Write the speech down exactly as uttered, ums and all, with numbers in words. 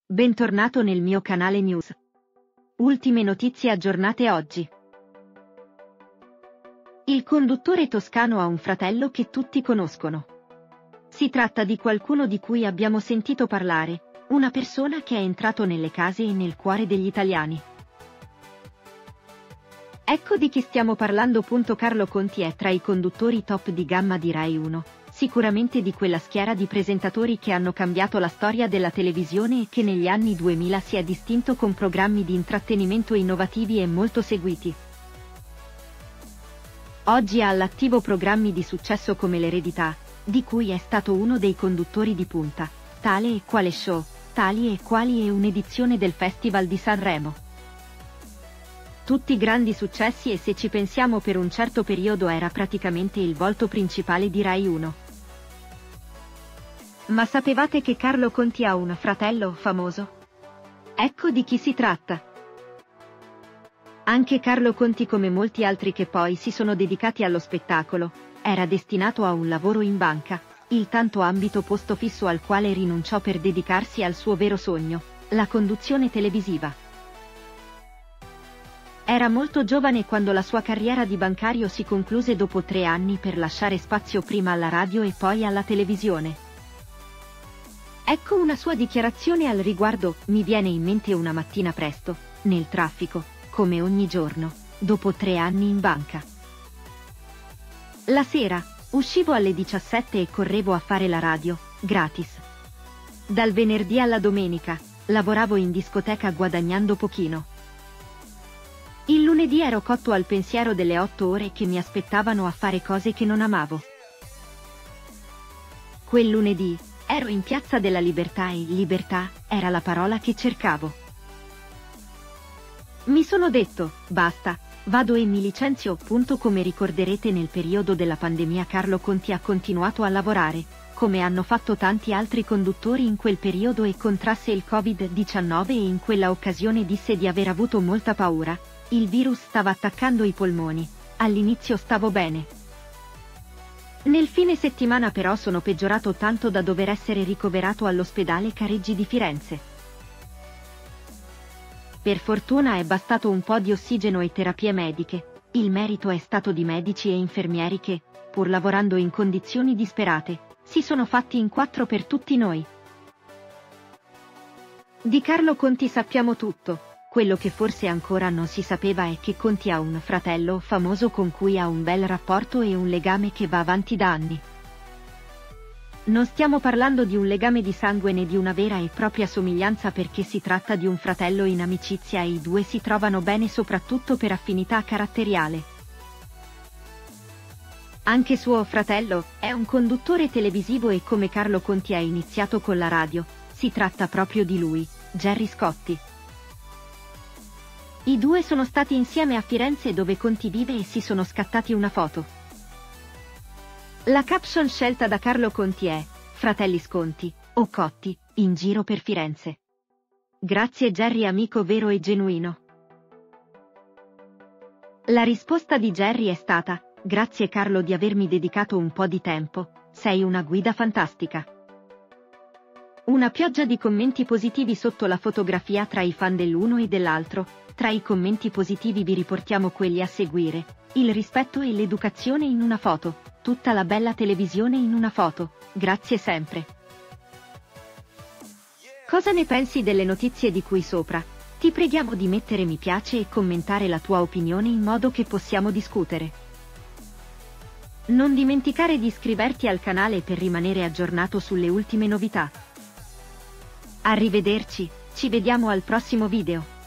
Bentornato nel mio canale news. Ultime notizie aggiornate oggi. Il conduttore toscano ha un fratello che tutti conoscono. Si tratta di qualcuno di cui abbiamo sentito parlare, una persona che è entrato nelle case e nel cuore degli italiani. Ecco di chi stiamo parlando. Carlo Conti è tra i conduttori top di gamma di Rai uno. Sicuramente di quella schiera di presentatori che hanno cambiato la storia della televisione e che negli anni duemila si è distinto con programmi di intrattenimento innovativi e molto seguiti. Oggi ha all'attivo programmi di successo come L'Eredità, di cui è stato uno dei conduttori di punta, Tale e Quale Show, Tali e Quali e un'edizione del Festival di Sanremo. Tutti grandi successi e, se ci pensiamo, per un certo periodo era praticamente il volto principale di Rai uno. Ma sapevate che Carlo Conti ha un fratello famoso? Ecco di chi si tratta. Anche Carlo Conti, come molti altri che poi si sono dedicati allo spettacolo, era destinato a un lavoro in banca, il tanto ambito posto fisso al quale rinunciò per dedicarsi al suo vero sogno, la conduzione televisiva. Era molto giovane quando la sua carriera di bancario si concluse dopo tre anni per lasciare spazio prima alla radio e poi alla televisione. Ecco una sua dichiarazione al riguardo: mi viene in mente una mattina presto, nel traffico, come ogni giorno, dopo tre anni in banca. La sera, uscivo alle diciassette e correvo a fare la radio, gratis. Dal venerdì alla domenica, lavoravo in discoteca guadagnando pochino. Il lunedì ero cotto al pensiero delle otto ore che mi aspettavano a fare cose che non amavo. Quel lunedì, ero in Piazza della Libertà e libertà era la parola che cercavo. Mi sono detto, basta, vado e mi licenzio. Come ricorderete, nel periodo della pandemia Carlo Conti ha continuato a lavorare, come hanno fatto tanti altri conduttori in quel periodo, e contrasse il covid diciannove e in quella occasione disse di aver avuto molta paura. Il virus stava attaccando i polmoni. All'inizio stavo bene. Nel fine settimana però sono peggiorato tanto da dover essere ricoverato all'ospedale Careggi di Firenze. Per fortuna è bastato un po' di ossigeno e terapie mediche. Il merito è stato di medici e infermieri che, pur lavorando in condizioni disperate, si sono fatti in quattro per tutti noi. Di Carlo Conti sappiamo tutto. Quello che forse ancora non si sapeva è che Conti ha un fratello famoso con cui ha un bel rapporto e un legame che va avanti da anni. Non stiamo parlando di un legame di sangue né di una vera e propria somiglianza, perché si tratta di un fratello in amicizia e i due si trovano bene soprattutto per affinità caratteriale. Anche suo fratello è un conduttore televisivo e come Carlo Conti ha iniziato con la radio, si tratta proprio di lui, Gerry Scotti. I due sono stati insieme a Firenze, dove Conti vive, e si sono scattati una foto. La caption scelta da Carlo Conti è "Fratelli Sconti, o Cotti, in giro per Firenze". Grazie Gerry, amico vero e genuino. La risposta di Gerry è stata: grazie Carlo di avermi dedicato un po' di tempo, sei una guida fantastica. Una pioggia di commenti positivi sotto la fotografia tra i fan dell'uno e dell'altro. Tra i commenti positivi vi riportiamo quelli a seguire: il rispetto e l'educazione in una foto, tutta la bella televisione in una foto, grazie sempre. Cosa ne pensi delle notizie di qui sopra? Ti preghiamo di mettere mi piace e commentare la tua opinione in modo che possiamo discutere. Non dimenticare di iscriverti al canale per rimanere aggiornato sulle ultime novità. Arrivederci, ci vediamo al prossimo video.